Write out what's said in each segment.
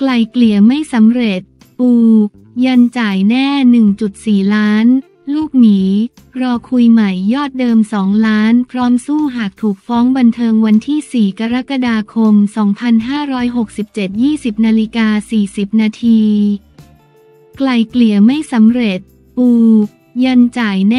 ลเกลี่ยไม่สำเร็จปูยันจ่ายแน่ 1.4 ล้านลูกหมีรอคุยใหม่ยอดเดิม2 ล้านพร้อมสู้หากถูกฟ้องบันเทิงวันที่ 4 กรกฎาคม 2567 20:40 นาทีไกลเกลี่ยไม่สำเร็จปูยันจ่ายแน่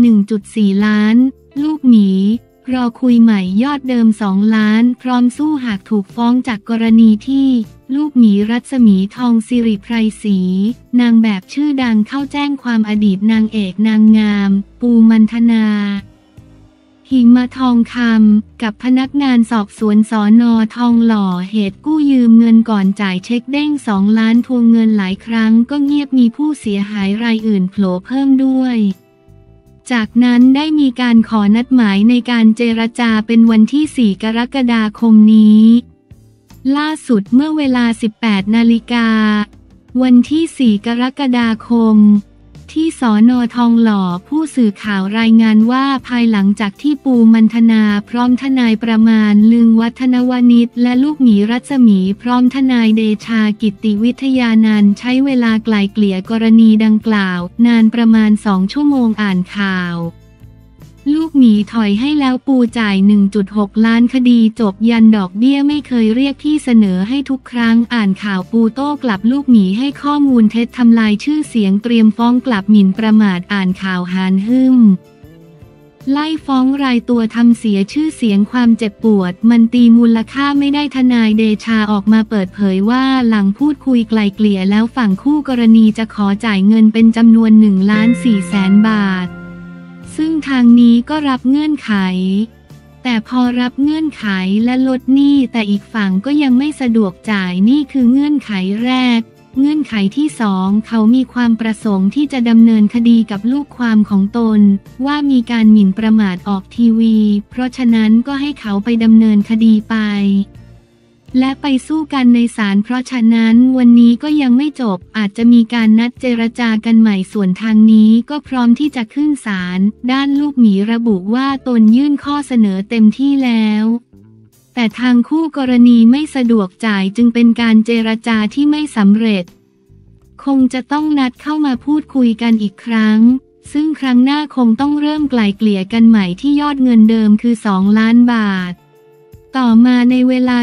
1.4 ล้านลูกหมีรอคุยใหม่ยอดเดิม2 ล้านพร้อมสู้หากถูกฟ้องจากกรณีที่ลูกหมีรัศมีทองสิริไพรศรีนางแบบชื่อดังเข้าแจ้งความอดีตนางเอกนางงามปูมันธนาหิมทองคำกับพนักงานสอบสวนสน.ทองหล่อเหตุกู้ยืมเงินก่อนจ่ายเช็คเด้ง2 ล้านทวงเงินหลายครั้งก็เงียบมีผู้เสียหายรายอื่นโผล่เพิ่มด้วยจากนั้นได้มีการขอนัดหมายในการเจรจาเป็นวันที่ 4 กรกฎาคมนี้ล่าสุดเมื่อเวลา 18 นาฬิกาวันที่ 4 กรกฎาคมที่สน.ทองหล่อผู้สื่อข่าวรายงานว่าภายหลังจากที่ปูมันธนาพร้อมทนายประมาณลึงวัฒนวณิชและลูกหมีรัศมีพร้อมทนายเดชากิติวิทยานันท์ใช้เวลาไกล่เกลี่ยกรณีดังกล่าวนานประมาณ2 ชั่วโมงอ่านข่าวลูกหมีถอยให้แล้วปูจ่าย 1.6 ล้านคดีจบยันดอกเบี้ยไม่เคยเรียกที่เสนอให้ทุกครั้งอ่านข่าวปูโต้กลับลูกหมีให้ข้อมูลเท็จทำลายชื่อเสียงเตรียมฟ้องกลับหมิ่นประมาทอ่านข่าวหานหึ่มไล่ฟ้องรายตัวทำเสียชื่อเสียงความเจ็บปวดมันตีมูลค่าไม่ได้ทนายเดชาออกมาเปิดเผยว่าหลังพูดคุยไกล่เกลี่ยแล้วฝั่งคู่กรณีจะขอจ่ายเงินเป็นจำนวน 1,400,000 บาทซึ่งทางนี้ก็รับเงื่อนไขแต่พอรับเงื่อนไขและลดหนี้แต่อีกฝั่งก็ยังไม่สะดวกจ่ายนี่คือเงื่อนไขแรกเงื่อนไขที่2เขามีความประสงค์ที่จะดำเนินคดีกับลูกความของตนว่ามีการหมิ่นประมาทออกทีวีเพราะฉะนั้นก็ให้เขาไปดำเนินคดีไปและไปสู้กันในศาลเพราะฉะนั้นวันนี้ก็ยังไม่จบอาจจะมีการนัดเจรจากันใหม่ส่วนทางนี้ก็พร้อมที่จะขึ้นศาลด้านลูกหมีระบุว่าตนยื่นข้อเสนอเต็มที่แล้วแต่ทางคู่กรณีไม่สะดวกจ่ายจึงเป็นการเจรจาที่ไม่สำเร็จคงจะต้องนัดเข้ามาพูดคุยกันอีกครั้งซึ่งครั้งหน้าคงต้องเริ่มไกล่เกลี่ยกันใหม่ที่ยอดเงินเดิมคือ2 ล้านบาทต่อมาในเวลา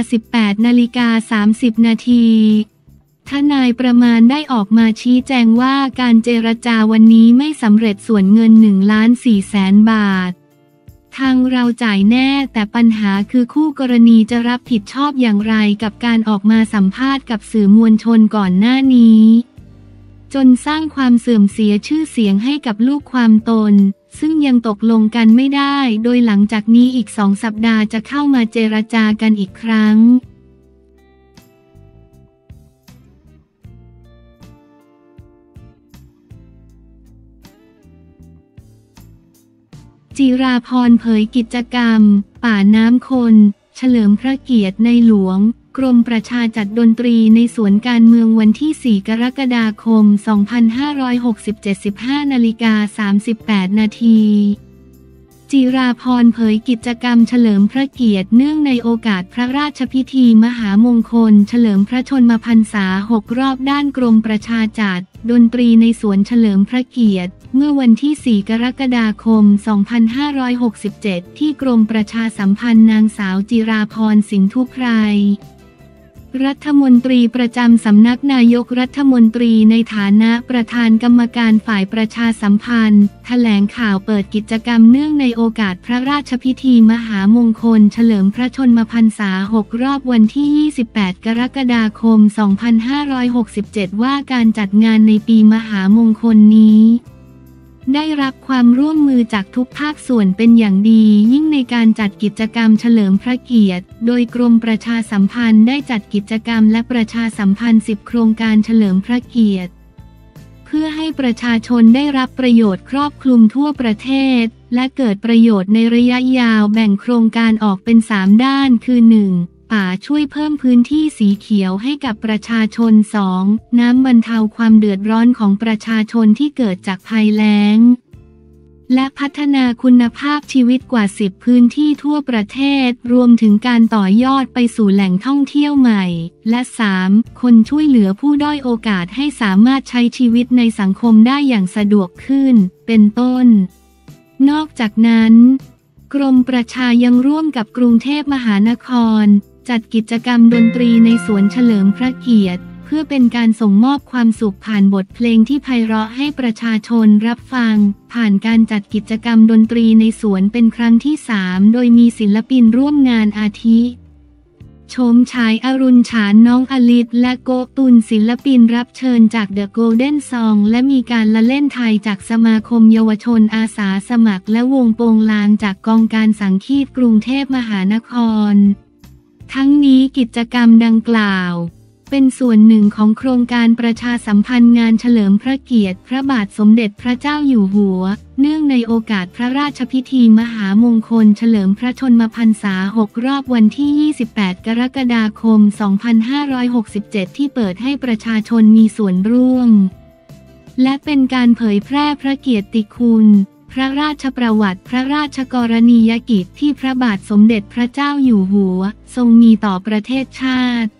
18:30 นาทีทนายประมาณได้ออกมาชี้แจงว่าการเจรจาวันนี้ไม่สำเร็จส่วนเงิน 1,400,000 บาททางเราจ่ายแน่แต่ปัญหาคือคู่กรณีจะรับผิดชอบอย่างไรกับการออกมาสัมภาษณ์กับสื่อมวลชนก่อนหน้านี้จนสร้างความเสื่อมเสียชื่อเสียงให้กับลูกความตนซึ่งยังตกลงกันไม่ได้โดยหลังจากนี้อีก2 สัปดาห์จะเข้ามาเจรจากันอีกครั้งจิราพรเผยกิจกรรมป่าน้ำคนเฉลิมพระเกียรติในหลวงกรมประชาจัดดนตรีในสวนการเมืองวันที่ 4 กรกฎาคม 2567 15:38 นาทีจิราพรเผยกิจกรรมเฉลิมพระเกียรติเนื่องในโอกาสพระราชพิธีมหามงคลเฉลิมพระชนมพรรษา6 รอบด้านกรมประชาจัดดนตรีในสวนเฉลิมพระเกียรติเมื่อวันที่ 4 กรกฎาคม 2567 ที่กรมประชาสัมพันธ์นางสาวจิราพรสินธุไพรรัฐมนตรีประจำสำนักนายกรัฐมนตรีในฐานะประธานกรรมการฝ่ายประชาสัมพันธ์แถลงข่าวเปิดกิจกรรมเนื่องในโอกาสพระราชพิธีมหามงคลเฉลิมพระชนมพรรษา6 รอบวันที่ 28 กรกฎาคม 2567 ว่าการจัดงานในปีมหามงคลนี้ได้รับความร่วมมือจากทุกภาคส่วนเป็นอย่างดียิ่งในการจัดกิจกรรมเฉลิมพระเกียรติโดยกรมประชาสัมพันธ์ได้จัดกิจกรรมและประชาสัมพันธ์10 โครงการเฉลิมพระเกียรติเพื่อให้ประชาชนได้รับประโยชน์ครอบคลุมทั่วประเทศและเกิดประโยชน์ในระยะยาวแบ่งโครงการออกเป็น3 ด้านคือ 1. ป่าช่วยเพิ่มพื้นที่สีเขียวให้กับประชาชน 2. น้ำบรรเทาความเดือดร้อนของประชาชนที่เกิดจากภัยแล้งและพัฒนาคุณภาพชีวิตกว่า 10 พื้นที่ทั่วประเทศรวมถึงการต่อยอดไปสู่แหล่งท่องเที่ยวใหม่และ 3. คนช่วยเหลือผู้ด้อยโอกาสให้สามารถใช้ชีวิตในสังคมได้อย่างสะดวกขึ้นเป็นต้นนอกจากนั้นกรมประชายังร่วมกับกรุงเทพมหานครจัดกิจกรรมดนตรีในสวนเฉลิมพระเกียรติเพื่อเป็นการส่งมอบความสุขผ่านบทเพลงที่ไพเราะให้ประชาชนรับฟังผ่านการจัดกิจกรรมดนตรีในสวนเป็นครั้งที่ 3โดยมีศิลปินร่วมงานอาทิโฉมฉายอรุณฉานน้องอลิศและโกตุลศิลปินรับเชิญจาก The Golden Song และมีการละเล่นไทยจากสมาคมเยาวชนอาสาสมัครและวงโปงลางจากกองการสังคีตกรุงเทพมหานครทั้งนี้กิจกรรมดังกล่าวเป็นส่วนหนึ่งของโครงการประชาสัมพันธ์งานเฉลิมพระเกียรติพระบาทสมเด็จพระเจ้าอยู่หัวเนื่องในโอกาสพระราชพิธีมหามงคลเฉลิมพระชนมพรรษา6รอบวันที่ 28 กรกฎาคม 2567 ที่เปิดให้ประชาชนมีส่วนร่วมและเป็นการเผยแพร่พระเกียรติคุณพระราชประวัติพระราชกรณียกิจที่พระบาทสมเด็จพระเจ้าอยู่หัวทรงมีต่อประเทศชาติ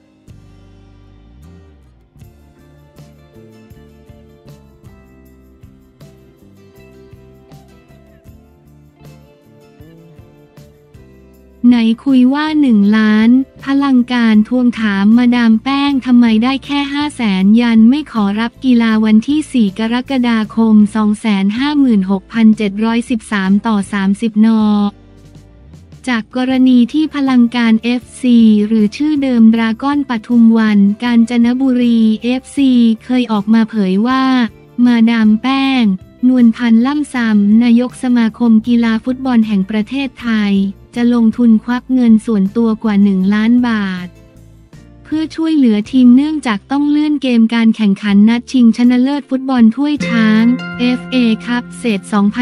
ไหนคุยว่า1 ล้านพลังการทวงถามมาดามแป้งทำไมได้แค่ 500,000 ยันไม่ขอรับกีฬาวันที่ 4 กรกฎาคม 256,713 ต่อ 30 น.จากกรณีที่พลังการ FC หรือชื่อเดิมดราก้อนปทุมวันกาญจนบุรี FC เคยออกมาเผยว่ามาดามแป้งนวลพันธ์ล่ำซำนายกสมาคมกีฬาฟุตบอลแห่งประเทศไทยจะลงทุนควักเงินส่วนตัวกว่า1 ล้านบาทเพื่อช่วยเหลือทีมเนื่องจากต้องเลื่อนเกมการแข่งขันนัดชิงชนะเลิศฟุตบอลถ้วยช้าง FA คัพเศษ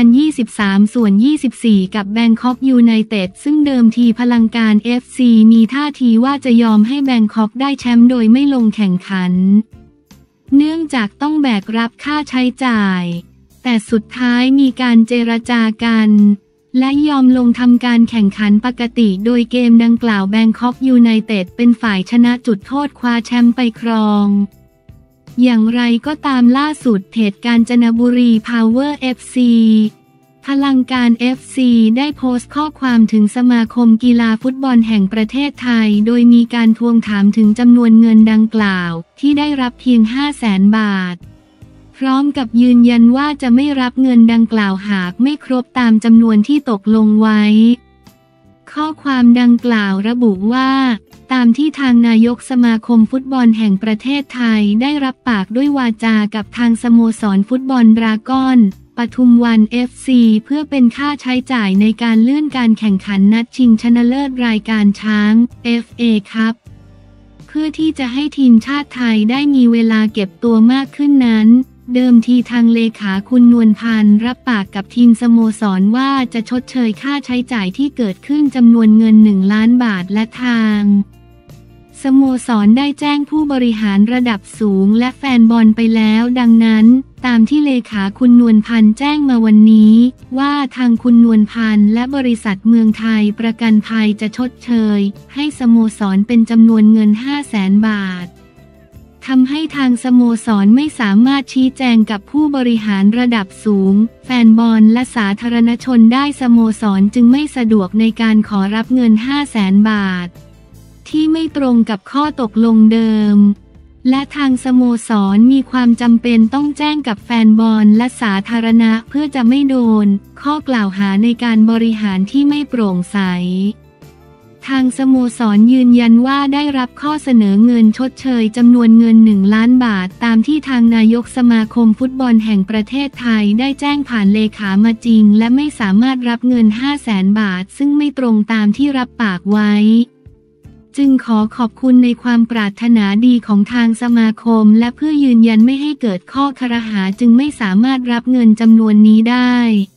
2023 ส่วน 24 กับแบงคอกยูไนเต็ดซึ่งเดิมทีพลังการ FC มีท่าทีว่าจะยอมให้แบงคอกได้แชมป์โดยไม่ลงแข่งขันเนื่องจากต้องแบกรับค่าใช้จ่ายแต่สุดท้ายมีการเจรจากันและยอมลงทำการแข่งขันปกติโดยเกมดังกล่าวแบงคอกยูไนเต็ดเป็นฝ่ายชนะจุดโทษคว้าแชมป์ไปครองอย่างไรก็ตามล่าสุดเพจกาญจนบุรีพาวเวอร์ FC พลังการ FC ได้โพสต์ข้อความถึงสมาคมกีฬาฟุตบอลแห่งประเทศไทยโดยมีการทวงถามถึงจำนวนเงินดังกล่าวที่ได้รับเพียง 500,000 บาทพร้อมกับยืนยันว่าจะไม่รับเงินดังกล่าวหากไม่ครบตามจำนวนที่ตกลงไว้ข้อความดังกล่าวระบุว่าตามที่ทางนายกสมาคมฟุตบอลแห่งประเทศไทยได้รับปากด้วยวาจากับทางสโมสรฟุตบอลดราก้อนปทุมวัน FC เพื่อเป็นค่าใช้จ่ายในการเลื่อนการแข่งขันนัดชิงชนะเลิศรายการช้าง FA คัพเพื่อที่จะให้ทีมชาติไทยได้มีเวลาเก็บตัวมากขึ้นนั้นเดิมทีทางเลขาคุณนวลพันธ์รับปากกับทีมสโมสรว่าจะชดเชยค่าใช้จ่ายที่เกิดขึ้นจำนวนเงิน1 ล้านบาทและทางสโมสรได้แจ้งผู้บริหารระดับสูงและแฟนบอลไปแล้วดังนั้นตามที่เลขาคุณนวลพันธ์แจ้งมาวันนี้ว่าทางคุณนวลพันธ์และบริษัทเมืองไทยประกันภัยจะชดเชยให้สโมสรเป็นจำนวนเงิน 500,000 บาททำให้ทางสโมสรไม่สามารถชี้แจงกับผู้บริหารระดับสูงแฟนบอลและสาธารณชนได้สโมสรจึงไม่สะดวกในการขอรับเงิน 500,000 บาทที่ไม่ตรงกับข้อตกลงเดิมและทางสโมสรมีความจำเป็นต้องแจ้งกับแฟนบอลและสาธารณะเพื่อจะไม่โดนข้อกล่าวหาในการบริหารที่ไม่โปร่งใสทางสโมสรยืนยันว่าได้รับข้อเสนอเงินชดเชยจำนวนเงิน1 ล้านบาทตามที่ทางนายกสมาคมฟุตบอลแห่งประเทศไทยได้แจ้งผ่านเลขามาจริงและไม่สามารถรับเงิน 500,000 บาทซึ่งไม่ตรงตามที่รับปากไว้จึงขอขอบคุณในความปรารถนาดีของทางสมาคมและเพื่อยืนยันไม่ให้เกิดข้อครหาจึงไม่สามารถรับเงินจำนวนนี้ได้